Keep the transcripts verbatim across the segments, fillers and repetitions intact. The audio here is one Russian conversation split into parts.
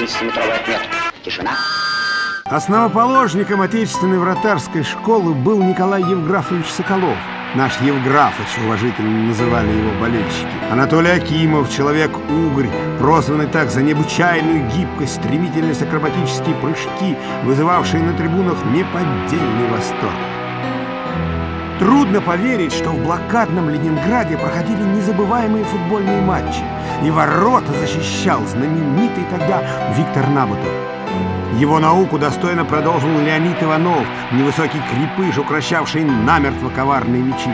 семидесятиметровую отметку. Тишина. Основоположником отечественной вратарской школы был Николай Евграфович Соколов. Наш Евграфыч, уважительно называли его болельщики. Анатолий Акимов, человек-угорь, прозванный так за необычайную гибкость, стремительность, акробатические прыжки, вызывавшие на трибунах неподдельный восторг. Трудно поверить, что в блокадном Ленинграде проходили незабываемые футбольные матчи, и ворота защищал знаменитый тогда Виктор Набутов. Его науку достойно продолжил Леонид Иванов, невысокий крепыш, укращавший намертво коварные мячи.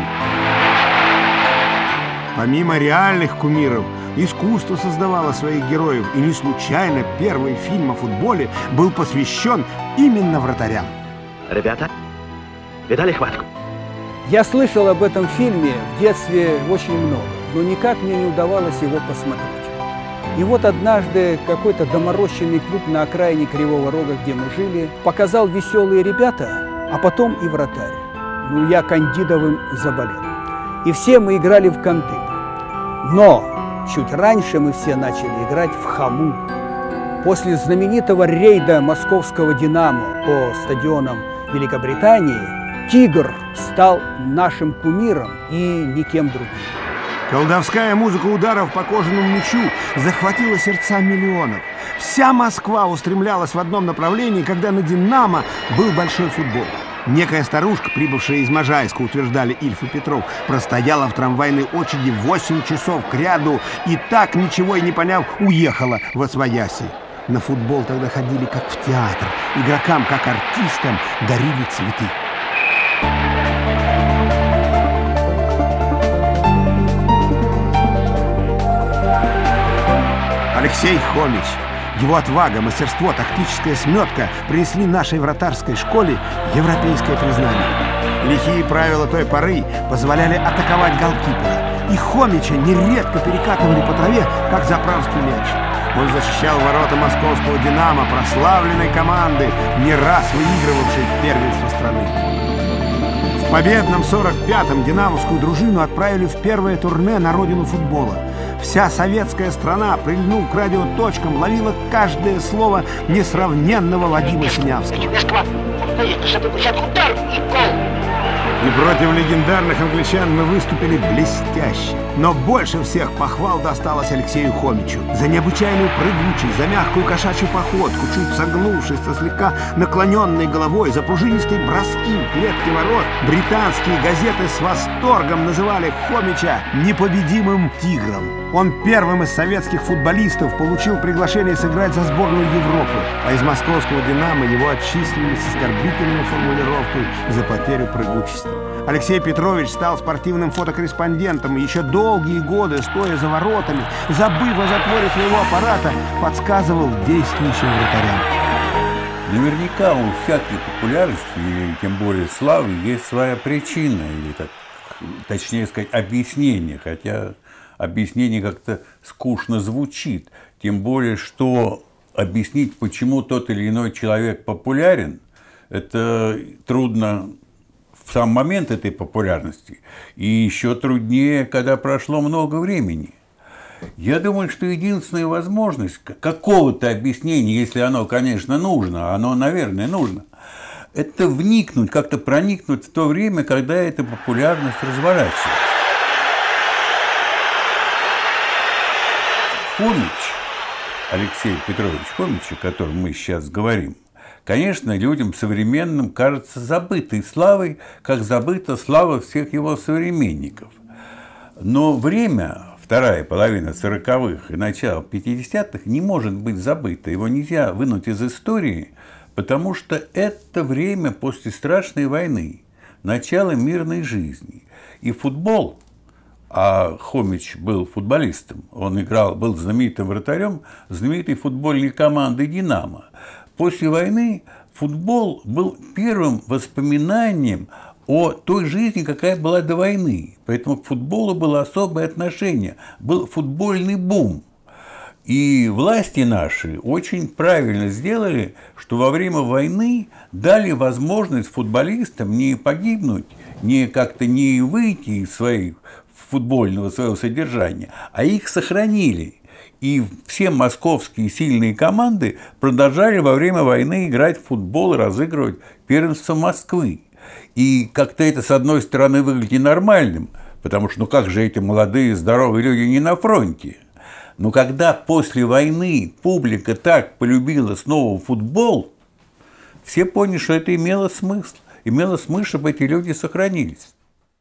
Помимо реальных кумиров, искусство создавало своих героев, и не случайно первый фильм о футболе был посвящен именно вратарям. Ребята, видали хватку? Я слышал об этом фильме в детстве очень много, но никак мне не удавалось его посмотреть. И вот однажды какой-то доморощенный клуб на окраине Кривого Рога, где мы жили, показал «Веселые ребята», а потом и «Вратарь». Ну, я Кандидовым заболел. И все мы играли в конты. Но чуть раньше мы все начали играть в хаму. После знаменитого рейда московского «Динамо» по стадионам Великобритании «Тигр» стал нашим кумиром и никем другим. Колдовская музыка ударов по кожаному мячу захватила сердца миллионов. Вся Москва устремлялась в одном направлении, когда на «Динамо» был большой футбол. Некая старушка, прибывшая из Можайска, утверждали Ильф и Петров, простояла в трамвайной очереди восемь часов кряду и так, ничего и не поняв, уехала в освояси. На футбол тогда ходили как в театр. Игрокам, как артистам, дарили цветы. Алексей Хомич. Его отвага, мастерство, тактическая сметка принесли нашей вратарской школе европейское признание. Лихие правила той поры позволяли атаковать голкипера, и Хомича нередко перекатывали по траве, как заправский мяч. Он защищал ворота московского «Динамо», прославленной команды, не раз выигрывавшей первенство страны. В победном сорок пятом динамовскую дружину отправили в первое турне на родину футбола. Вся советская страна, прильнув к радиоточкам, ловила каждое слово несравненного Вадима Синявского. И против легендарных англичан мы выступили блестяще. Но больше всех похвал досталось Алексею Хомичу. За необычайную прыгучесть, за мягкую кошачью походку, чуть согнувшись со слегка наклоненной головой, за пружинистые броски в клетке ворот. Британские газеты с восторгом называли Хомича непобедимым тигром. Он первым из советских футболистов получил приглашение сыграть за сборную Европы, а из московского «Динамо» его отчислили с оскорбительной формулировкой за потерю прыгучести. Алексей Петрович стал спортивным фотокорреспондентом и еще долгие годы, стоя за воротами, забыв о затворе своего аппарата, подсказывал действующим вратарям. Наверняка у всякой популярности, или тем более славы, есть своя причина, или, так, точнее сказать, объяснение, хотя объяснение как-то скучно звучит, тем более, что объяснить, почему тот или иной человек популярен, это трудно в сам момент этой популярности, и еще труднее, когда прошло много времени. Я думаю, что единственная возможность какого-то объяснения, если оно, конечно, нужно, а оно, наверное, нужно, это вникнуть, как-то проникнуть в то время, когда эта популярность разворачивается. Хомич, Алексей Петрович Хомич, о котором мы сейчас говорим, конечно, людям современным кажется забытой славой, как забыта слава всех его современников. Но время, вторая половина сороковых и начало пятидесятых, не может быть забыто. Его нельзя вынуть из истории, потому что это время после страшной войны, начало мирной жизни. И футбол, а Хомич был футболистом, он играл, был знаменитым вратарем знаменитой футбольной команды «Динамо». После войны футбол был первым воспоминанием о той жизни, какая была до войны. Поэтому к футболу было особое отношение, был футбольный бум. И власти наши очень правильно сделали, что во время войны дали возможность футболистам не погибнуть, не как-то не выйти из своих футбольного своего содержания, а их сохранили. И все московские сильные команды продолжали во время войны играть в футбол и разыгрывать первенство Москвы. И как-то это, с одной стороны, выглядит нормальным, потому что, ну как же эти молодые, здоровые люди не на фронте? Но когда после войны публика так полюбила снова футбол, все поняли, что это имело смысл. Имело смысл, чтобы эти люди сохранились.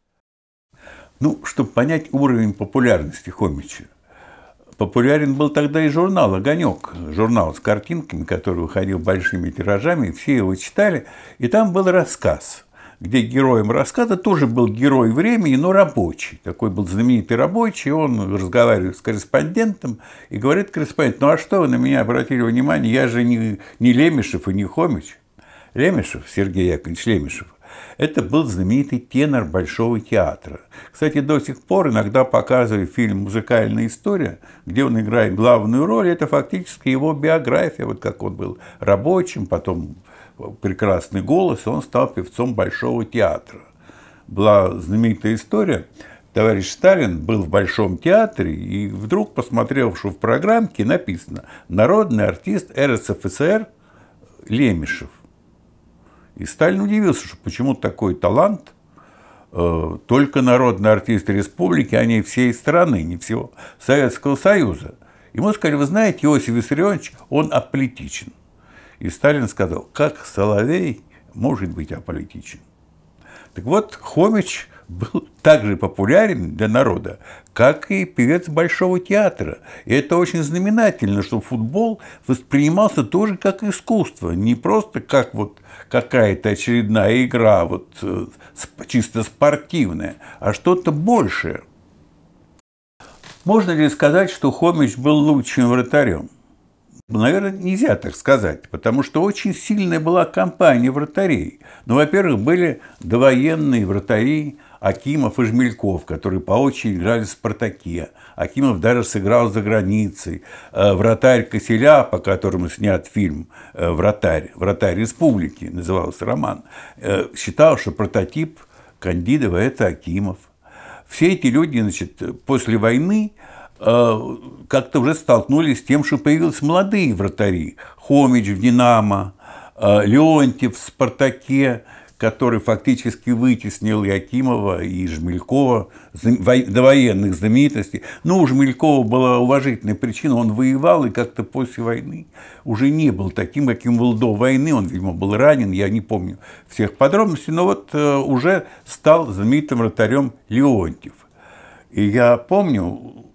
Ну, чтобы понять уровень популярности Хомича. Популярен был тогда и журнал «Огонек», журнал с картинками, который выходил большими тиражами, все его читали, и там был рассказ, где героем рассказа тоже был герой времени, но рабочий. Такой был знаменитый рабочий, он разговаривает с корреспондентом и говорит корреспонденту: ну а что вы на меня обратили внимание, я же не, не Лемешев и не Хомич. Лемешев, Сергей Яковлевич Лемешев, это был знаменитый тенор Большого театра. Кстати, до сих пор иногда показывают фильм «Музыкальная история», где он играет главную роль. Это фактически его биография, вот как он был рабочим, потом прекрасный голос, он стал певцом Большого театра. Была знаменитая история. Товарищ Сталин был в Большом театре и вдруг посмотрел, что в программке написано «Народный артист эр эс эф эс эр Лемешев». И Сталин удивился, что почему такой талант э, только народный артист республики, а не всей страны, не всего Советского Союза. Ему сказали: вы знаете, Иосиф Виссарионович, он аполитичен. И Сталин сказал: как Соловей может быть аполитичен? Так вот, Хомич был так же популярен для народа, как и певец Большого театра. И это очень знаменательно, что футбол воспринимался тоже как искусство, не просто как вот какая-то очередная игра, вот, чисто спортивная, а что-то большее. Можно ли сказать, что Хомич был лучшим вратарем? Наверное, нельзя так сказать, потому что очень сильная была компания вратарей. Ну, во-первых, были довоенные вратари Акимов и Жмельков, которые по очереди играли в «Спартаке». Акимов даже сыграл за границей. Вратарь Киселя, по которому снят фильм «Вратарь», «Вратарь республики» назывался роман, считал, что прототип Кандидова – это Акимов. Все эти люди, значит, после войны как-то уже столкнулись с тем, что появились молодые вратари. Хомич в «Динамо», Леонтьев в «Спартаке», который фактически вытеснил и Акимова, и Жмелькова, довоенных знаменитостей. Но у Жмелькова была уважительная причина, он воевал и как-то после войны уже не был таким, каким был до войны. Он, видимо, был ранен, я не помню всех подробностей, но вот уже стал знаменитым вратарем Леонтьев. И я помню,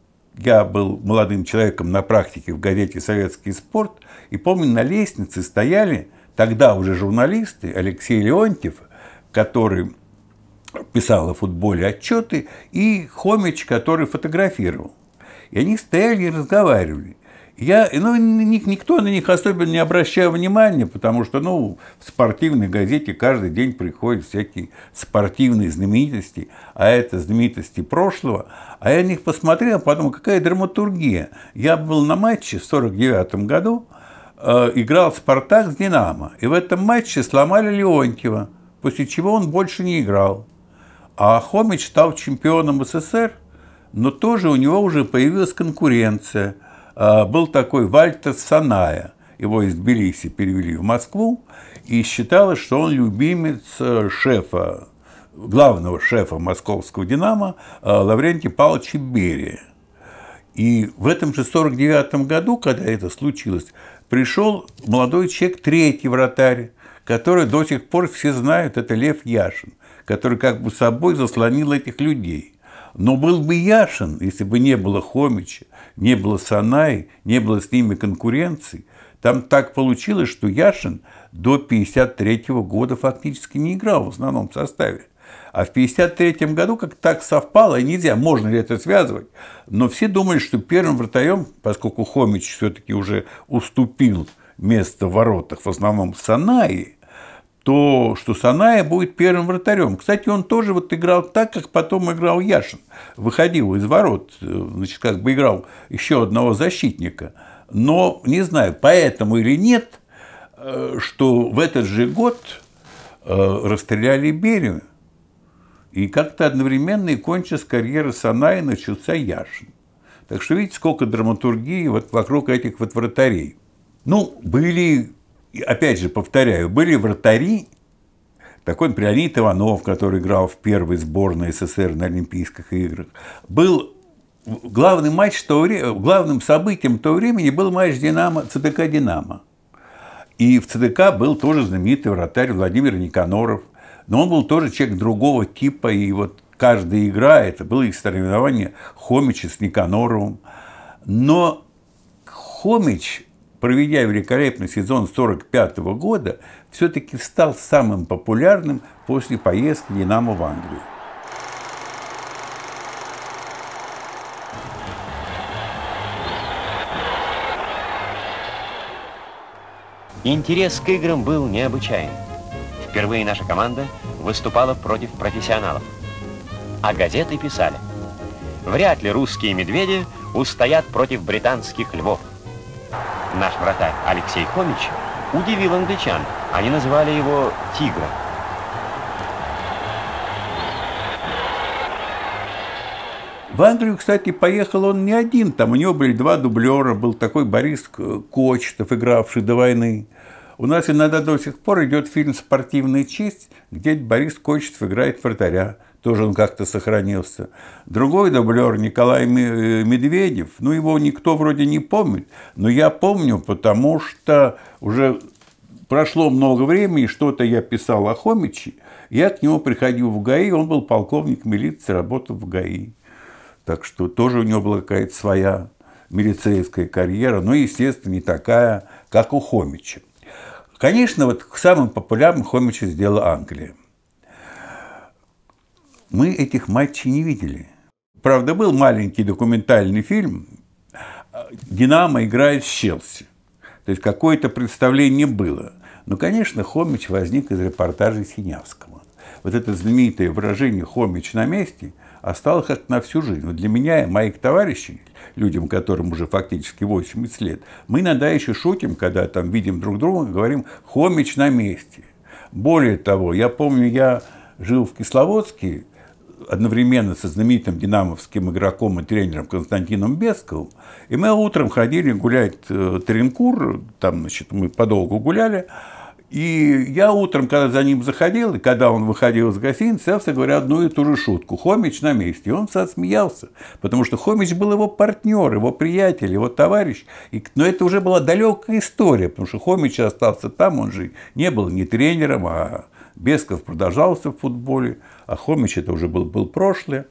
я был молодым человеком на практике в газете «Советский спорт», и помню, на лестнице стояли тогда уже журналисты, Алексей Леонтьев, который писал о футболе отчеты, и Хомич, который фотографировал. И они стояли и разговаривали. Я, ну, никто на них особенно не обращал внимания, потому что, ну, в спортивной газете каждый день приходят всякие спортивные знаменитости, а это знаменитости прошлого. А я на них посмотрел, подумал, какая драматургия. Я был на матче в сорок девятом году, э, играл «Спартак» с «Динамо», и в этом матче сломали Леонтьева, после чего он больше не играл. А Хомич стал чемпионом эс эс эс эр, но тоже у него уже появилась конкуренция. Был такой Вальтер Саная, его из Тбилиси перевели в Москву, и считалось, что он любимец шефа, главного шефа московского «Динамо» Лаврентия Павловича Берия. И в этом же сорок девятом году, когда это случилось, пришел молодой человек, третий вратарь, который до сих пор все знают, это Лев Яшин, который как бы собой заслонил этих людей. Но был бы Яшин, если бы не было Хомича, не было Санаи, не было с ними конкуренции. Там так получилось, что Яшин до пятьдесят третьего года фактически не играл в основном составе. А в пятьдесят третьем году как так совпало, и нельзя, можно ли это связывать, но все думали, что первым вратарем, поскольку Хомич все-таки уже уступил место в воротах в основном Санаи, то что Саная будет первым вратарем. Кстати, он тоже вот играл так, как потом играл Яшин. Выходил из ворот, значит, как бы играл еще одного защитника. Но не знаю, поэтому или нет, что в этот же год расстреляли Берию. И как-то одновременно и кончилась карьера Саная, начался Яшин. Так что видите, сколько драматургии вот вокруг этих вот вратарей. Ну, были, опять же, повторяю, были вратари, такой, например, Леонид Иванов, который играл в первой сборной СССР на Олимпийских играх. Был главный матч в то время, главным событием в то времени был матч Динамо, ЦДК «Динамо». И в ЦДК был тоже знаменитый вратарь Владимир Никаноров. Но он был тоже человек другого типа. И вот каждая игра, это было их соревнование Хомича с Никаноровым. Но Хомич, проведя великолепный сезон сорок пятого года, все-таки стал самым популярным после поездки «Динамо» в Англию. Интерес к играм был необычайный. Впервые наша команда выступала против профессионалов. А газеты писали: вряд ли русские медведи устоят против британских львов. Наш вратарь Алексей Хомич удивил англичан. Они называли его «Тигром». В Англию, кстати, поехал он не один. Там у него были два дублера. Был такой Борис Кочетов, игравший до войны. У нас иногда до сих пор идет фильм «Спортивная честь», где Борис Кочетов играет вратаря. Тоже он как-то сохранился. Другой дублер Николай Медведев, ну, его никто вроде не помнит, но я помню, потому что уже прошло много времени, что-то я писал о Хомиче, я к нему приходил в ГАИ, он был полковник милиции, работал в ГАИ. Так что тоже у него была какая-то своя милицейская карьера, но, естественно, не такая, как у Хомича. Конечно, вот самым популярным Хомича сделала Англия. Мы этих матчей не видели. Правда, был маленький документальный фильм «Динамо играет с Челси». То есть какое-то представление было. Но, конечно, Хомич возник из репортажей Синявского. Вот это знаменитое выражение «Хомич на месте» осталось как на всю жизнь. Вот для меня и моих товарищей, людям, которым уже фактически восемьдесят лет, мы иногда еще шутим, когда там видим друг друга, говорим «Хомич на месте». Более того, я помню, я жил в Кисловодске, одновременно со знаменитым динамовским игроком и тренером Константином Бесковым, и мы утром ходили гулять в Тренкур, там, значит, мы подолгу гуляли, и я утром, когда за ним заходил, и когда он выходил из гостиницы, я всегда говорю одну и ту же шутку: «Хомич на месте». И он смеялся, потому что Хомич был его партнер, его приятель, его товарищ. И, но это уже была далекая история, потому что Хомич остался там, он же не был не тренером, а Бесков продолжался в футболе, а Хомич это уже был, был прошлое.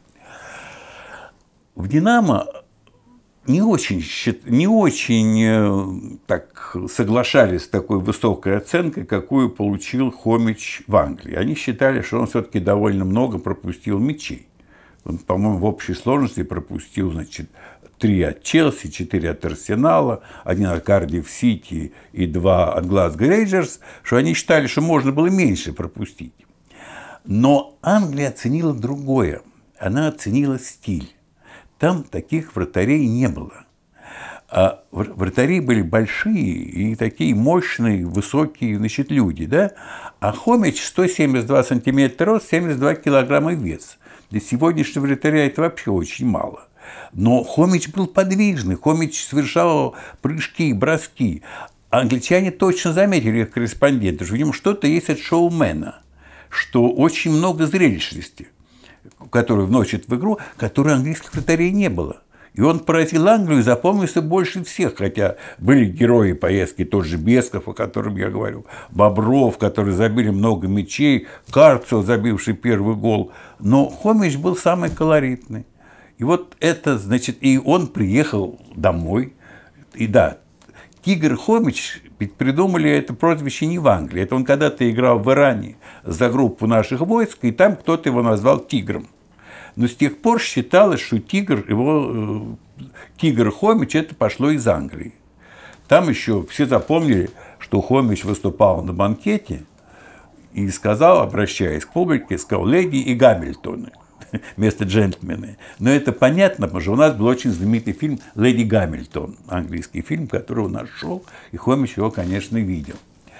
В «Динамо» не очень, не очень так соглашались с такой высокой оценкой, какую получил Хомич в Англии. Они считали, что он все-таки довольно много пропустил мячей. Он, по-моему, в общей сложности пропустил, значит, три от Челси, четыре от Арсенала, один от Кардифф Сити и два от Глазго Рейнджерс, что они считали, что можно было меньше пропустить. Но Англия оценила другое. Она оценила стиль. Там таких вратарей не было. А вратари были большие и такие мощные, высокие, значит, люди, да? А Хомич сто семьдесят два сантиметра рост, семьдесят два килограмма вес. Для сегодняшнего вратаря это вообще очень мало. Но Хомич был подвижный, Хомич совершал прыжки, броски. Англичане точно заметили, их корреспонденты, что в нем что-то есть от шоумена, что очень много зрелищности, который вносит в игру, которой английских вратарей не было. И он поразил Англию и запомнился больше всех, хотя были герои поездки, тот же Бесков, о котором я говорю, Бобров, которые забили много мячей, Карцо, забивший первый гол. Но Хомич был самый колоритный. И вот это, значит, и он приехал домой. И да, Тигр Хомич, ведь придумали это прозвище не в Англии. Это он когда-то играл в Иране за группу наших войск, и там кто-то его назвал Тигром. Но с тех пор считалось, что Тигр, его, Тигр Хомич, это пошло из Англии. Там еще все запомнили, что Хомич выступал на банкете и сказал, обращаясь к публике, сказал «леди и Гамильтоны» вместо «джентльмены». Но это понятно, потому что у нас был очень знаменитый фильм «Леди Гамильтон», английский фильм, который у нас шел, и Хомич его, конечно, видел.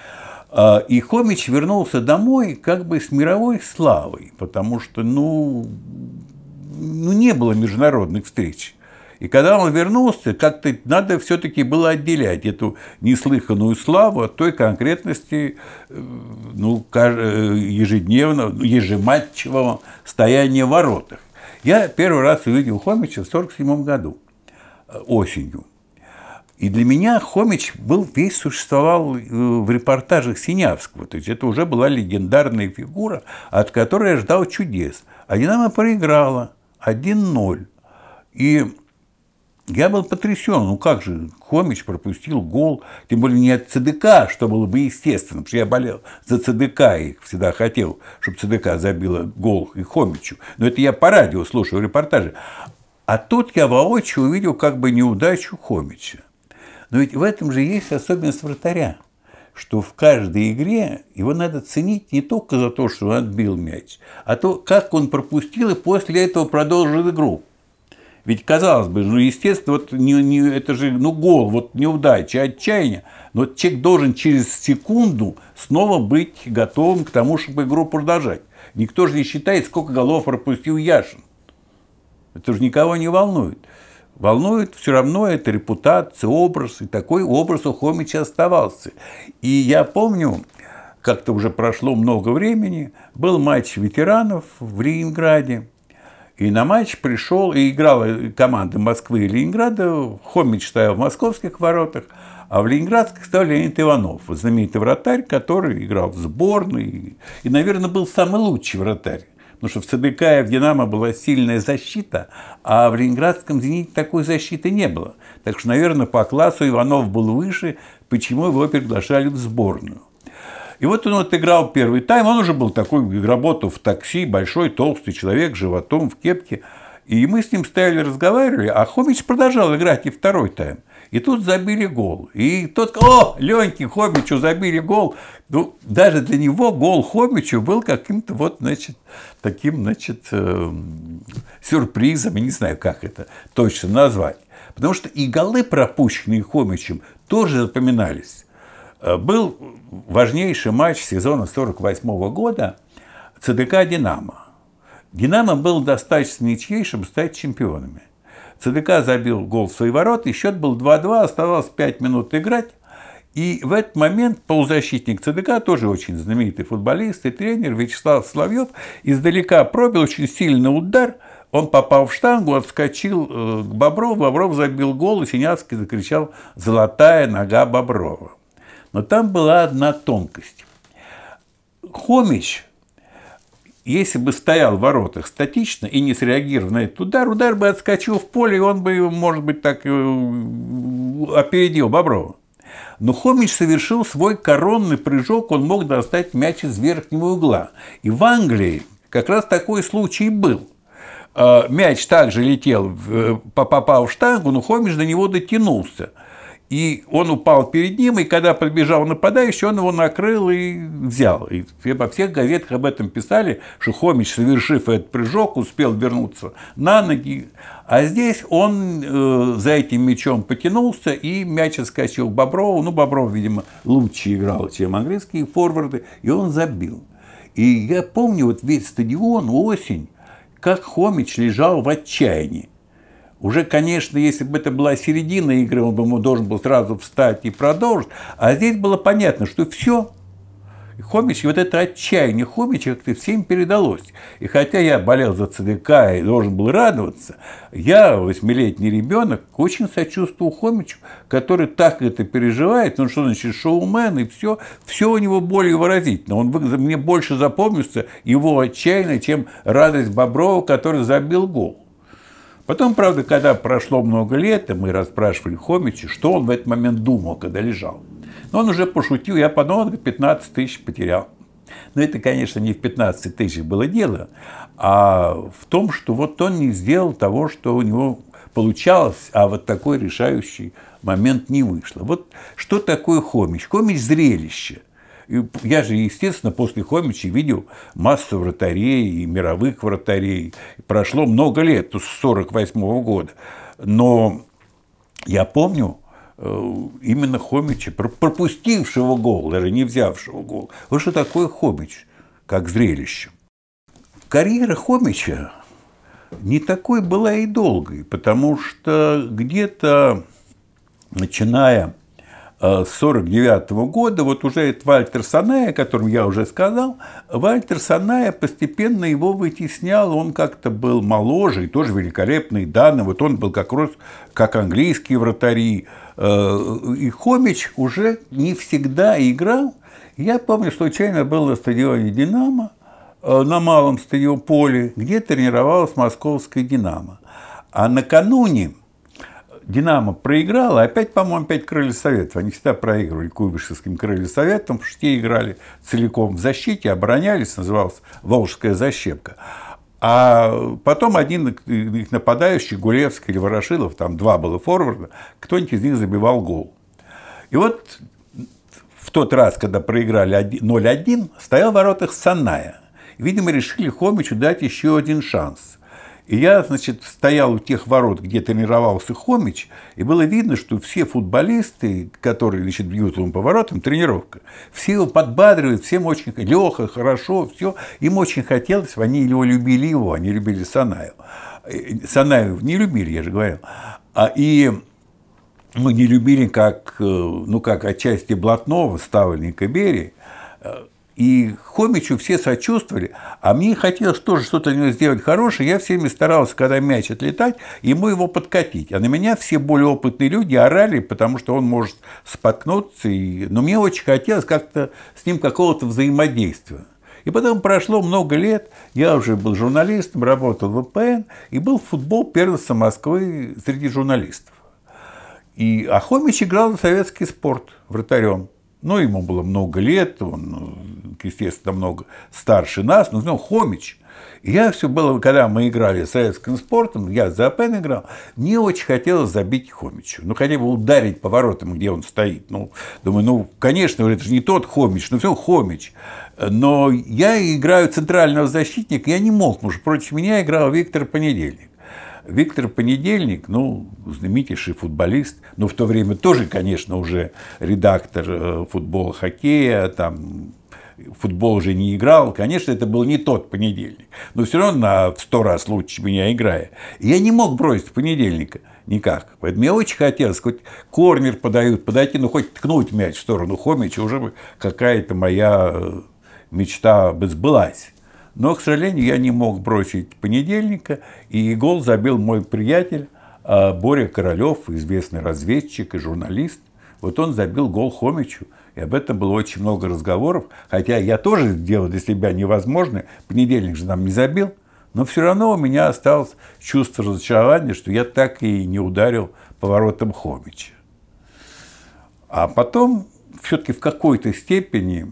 И Хомич вернулся домой как бы с мировой славой, потому что, ну, ну не было международных встреч. И когда он вернулся, как-то надо все-таки было отделять эту неслыханную славу от той конкретности, ну, ежедневного, ежематчевого стояния в воротах. Я первый раз увидел Хомича в сорок седьмом году, осенью. И для меня Хомич был, весь существовал в репортажах Синявского. То есть это уже была легендарная фигура, от которой я ждал чудес. А «Динамо» проиграла один ноль. И я был потрясен. Ну как же, Хомич пропустил гол, тем более не от ЦДК, что было бы естественно, потому что я болел за ЦДК и всегда хотел, чтобы ЦДК забила гол и Хомичу. Но это я по радио слушал репортажи. А тут я воочию увидел как бы неудачу Хомича. Но ведь в этом же есть особенность вратаря, что в каждой игре его надо ценить не только за то, что он отбил мяч, а то, как он пропустил и после этого продолжил игру. Ведь, казалось бы, ну, естественно, вот не, не, это же ну, гол, вот неудача, отчаяние, но человек должен через секунду снова быть готовым к тому, чтобы игру продолжать. Никто же не считает, сколько голов пропустил Яшин. Это же никого не волнует. Волнует все равно это репутация, образ, и такой образ у Хомича оставался. И я помню, как-то уже прошло много времени, был матч ветеранов в Ленинграде, и на матч пришел, и играла команда Москвы и Ленинграда, Хомич стоял в московских воротах, а в ленинградских стоял Леонид Иванов, знаменитый вратарь, который играл в сборной, и, и, наверное, был самый лучший вратарь. Потому что в ЦДК и в «Динамо» была сильная защита, а в ленинградском «Зените» такой защиты не было. Так что, наверное, по классу Иванов был выше, почему его приглашали в сборную. И вот он отыграл первый тайм, он уже был такой, работал в такси, большой, толстый человек, животом, в кепке. И мы с ним стояли, разговаривали, а Хомич продолжал играть и второй тайм. И тут забили гол. И тот, о, Леньке Хомичу забили гол. Ну, даже для него гол Хомичу был каким-то вот, значит, таким, значит, э, сюрпризом. Я не знаю, как это точно назвать. Потому что и голы, пропущенные Хомичем, тоже запоминались. Был важнейший матч сезона сорок восьмого года ЦДК «Динамо». «Динамо» был достаточно ничьей, чтобы стать чемпионами. ЦДК забил гол в свои ворота, и счет был два-два, оставалось пять минут играть. И в этот момент полузащитник ЦДК, тоже очень знаменитый футболист и тренер Вячеслав Соловьев, издалека пробил очень сильный удар. Он попал в штангу, отскочил к Боброву, Бобров забил гол, и Синявский закричал «Золотая нога Боброва». Но там была одна тонкость. Хомич, если бы стоял в воротах статично и не среагировал на этот удар, удар бы отскочил в поле, и он бы, может быть, так опередил Боброва. Но Хомич совершил свой коронный прыжок, он мог достать мяч из верхнего угла. И в Англии как раз такой случай был. Мяч также летел, попал в штангу, но Хомич до него дотянулся. И он упал перед ним, и когда подбежал нападающий, он его накрыл и взял. И во всех газетах об этом писали, что Хомич, совершив этот прыжок, успел вернуться на ноги. А здесь он э, за этим мячом потянулся, и мяч отскочил к Боброву. Ну, Бобров, видимо, лучше играл, чем английские форварды, и он забил. И я помню вот весь стадион, осень, как Хомич лежал в отчаянии. Уже, конечно, если бы это была середина игры, он бы должен был сразу встать и продолжить. А здесь было понятно, что все. Хомич, и вот это отчаяние Хомича как-то всем передалось. И хотя я болел за ЦДК и должен был радоваться, я, восьмилетний ребенок, очень сочувствовал Хомичу, который так это переживает. Он что значит шоумен, и все, все у него более выразительно. Он, мне больше запомнился его отчаяние, чем радость Боброва, который забил гол. Потом, правда, когда прошло много лет, и мы расспрашивали Хомича, что он в этот момент думал, когда лежал. Но он уже пошутил, я подумал, пятнадцать тысяч потерял. Но это, конечно, не в пятнадцати тысячах было дело, а в том, что вот он не сделал того, что у него получалось, а вот такой решающий момент не вышло. Вот что такое Хомич? Хомич – зрелище. И я же, естественно, после Хомича видел массу вратарей и мировых вратарей. Прошло много лет, с сорок восьмого года. Но я помню именно Хомича, пропустившего гол, даже не взявшего гол. Вот что такое Хомич, как зрелище. Карьера Хомича не такой была и долгой, потому что где-то, начиная с сорок девятого года, вот уже этот Вальтер Саная, о котором я уже сказал, Вальтер Саная постепенно его вытеснял, он как-то был моложе и тоже великолепный данный, вот он был как раз как английские вратари, и Хомич уже не всегда играл. Я помню, случайно был на стадионе «Динамо», на малом стадионе поле, где тренировалась московская «Динамо». А накануне «Динамо» проиграла, опять, по-моему, опять Крылья Советов. Они всегда проигрывали Куйбышевским Крылья Советом, потому что те играли целиком в защите, оборонялись, назывался «Волжская защепка». А потом один их нападающий, Гулевский или Ворошилов, там два было форварда, кто-нибудь из них забивал гол. И вот в тот раз, когда проиграли ноль один, стоял в воротах Саная. Видимо, решили Хомичу дать еще один шанс. И я, значит, стоял у тех ворот, где тренировался Хомич, и было видно, что все футболисты, которые, значит, бьют ему по воротам, тренировка, все его подбадривают, всем очень легко, хорошо, все. Им очень хотелось, они его любили его, они любили Санаю. Санаю не любили, я же говорил. А, и ну, не любили как, ну, как отчасти блатного, ставленника Берии. И Хомичу все сочувствовали, а мне хотелось тоже что-то для него сделать хорошее. Я всеми старался, когда мяч отлетать, ему его подкатить. А на меня все более опытные люди орали, потому что он может споткнуться. И... Но мне очень хотелось как-то с ним какого-то взаимодействия. И потом прошло много лет, я уже был журналистом, работал в вэ пэ эн, и был футбол первенства Москвы среди журналистов. И... А Хомич играл за советский спорт вратарем. Ну, ему было много лет, он, естественно, намного старше нас, но ну, Хомич. И я все было, когда мы играли советским спортом, я за вэ пэ эн играл, мне очень хотелось забить Хомичу. Ну, хотя бы ударить по воротам, где он стоит. Ну, думаю, ну, конечно, это же не тот Хомич, но все Хомич. Но я играю центрального защитника, я не мог, потому что против меня играл Виктор Понедельник. Виктор Понедельник, ну, знаменитейший футболист, но в то время тоже, конечно, уже редактор футбола, хоккея, там, футбол уже не играл. Конечно, это был не тот Понедельник, но все равно на в сто раз лучше меня играя. И я не мог бросить Понедельника никак. Поэтому мне очень хотелось, хоть корнер подают, подойти, ну, хоть ткнуть мяч в сторону Хомича, уже бы какая-то моя мечта бы сбылась. Но, к сожалению, я не мог бросить Понедельника, и гол забил мой приятель Боря Королёв, известный разведчик и журналист. Вот он забил гол Хомичу, и об этом было очень много разговоров, хотя я тоже сделал для себя невозможное, Понедельник же нам не забил, но все равно у меня осталось чувство разочарования, что я так и не ударил по воротам Хомича. А потом, все-таки в какой-то степени,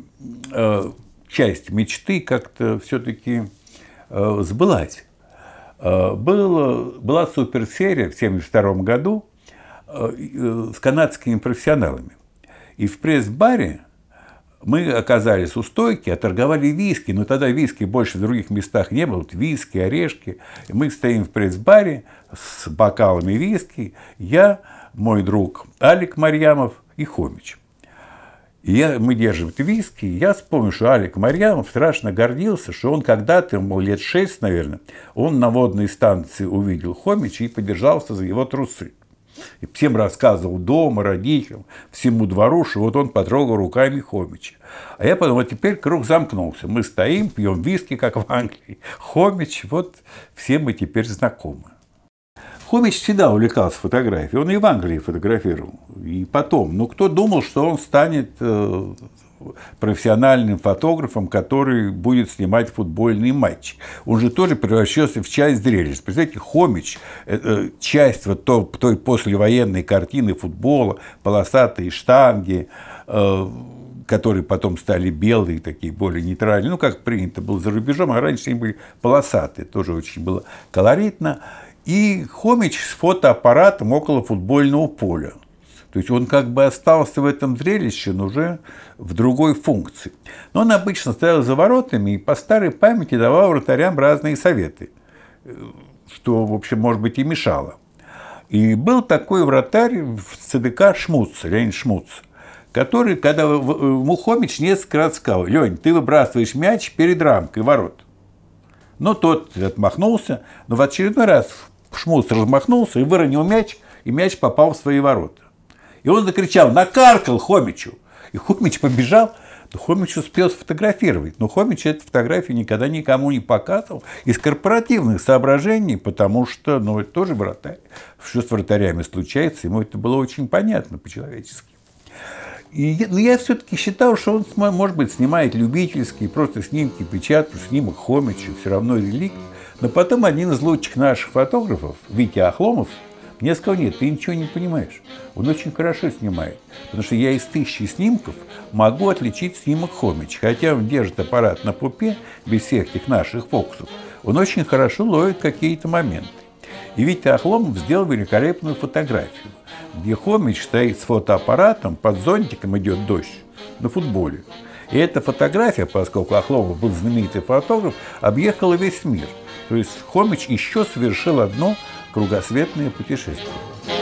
часть мечты как-то все-таки э, сбылась. Э, было, была суперсерия в семьдесят втором году э, э, с канадскими профессионалами. И в пресс-баре мы оказались у стойки, оторговали виски, но тогда виски больше в других местах не было, вот виски, орешки. И мы стоим в пресс-баре с бокалами виски, я, мой друг Алик Марьямов и Хомич. И я, мы держим виски, и я вспомнил, что Алик Марьямов страшно гордился, что он когда-то, ему лет шесть, наверное, он на водной станции увидел Хомича и подержался за его трусы. И всем рассказывал дома, родителям, всему двору, что вот он потрогал руками Хомича. А я подумал, а теперь круг замкнулся. Мы стоим, пьем виски, как в Англии. Хомич, вот все мы теперь знакомы. Хомич всегда увлекался фотографией, он и в Англии фотографировал, и потом. Но кто думал, что он станет э, профессиональным фотографом, который будет снимать футбольные матчи? Он же тоже превращался в часть зрелища. Представляете, Хомич, э, часть вот той, той послевоенной картины футбола, полосатые штанги, э, которые потом стали белые, такие более нейтральные, ну, как принято было за рубежом, а раньше они были полосатые, тоже очень было колоритно. И Хомич с фотоаппаратом около футбольного поля. То есть он как бы остался в этом зрелище, но уже в другой функции. Но он обычно стоял за воротами и по старой памяти давал вратарям разные советы, что, в общем, может быть, и мешало. И был такой вратарь в цэ дэ ка Шмуц, Леонид Шмуц, который, когда ему Хомич несколько раз сказал: «Лень, ты выбрасываешь мяч перед рамкой ворот». Но тот отмахнулся, но в очередной раз Шмуц размахнулся и выронил мяч, и мяч попал в свои ворота. И он закричал: накаркал Хомичу. И Хомич побежал, но Хомич успел сфотографировать. Но Хомич эту фотографию никогда никому не показывал из корпоративных соображений, потому что, ну, это тоже вратарь. Что с вратарями случается, ему это было очень понятно по-человечески. И, но я все-таки считал, что он, может быть, снимает любительские, просто снимки печатают, снимок Хомича, все равно реликт. Но потом один из лучших наших фотографов, Витя Ахломов, мне сказал: нет, ты ничего не понимаешь. Он очень хорошо снимает. Потому что я из тысячи снимков могу отличить снимок Хомича. Хотя он держит аппарат на пупе, без всех этих наших фокусов, он очень хорошо ловит какие-то моменты. И Витя Ахломов сделал великолепную фотографию, где Хомич стоит с фотоаппаратом, под зонтиком идет дождь на футболе. И эта фотография, поскольку Ахломов был знаменитый фотограф, объехала весь мир. То есть Хомич еще совершил одно кругосветное путешествие.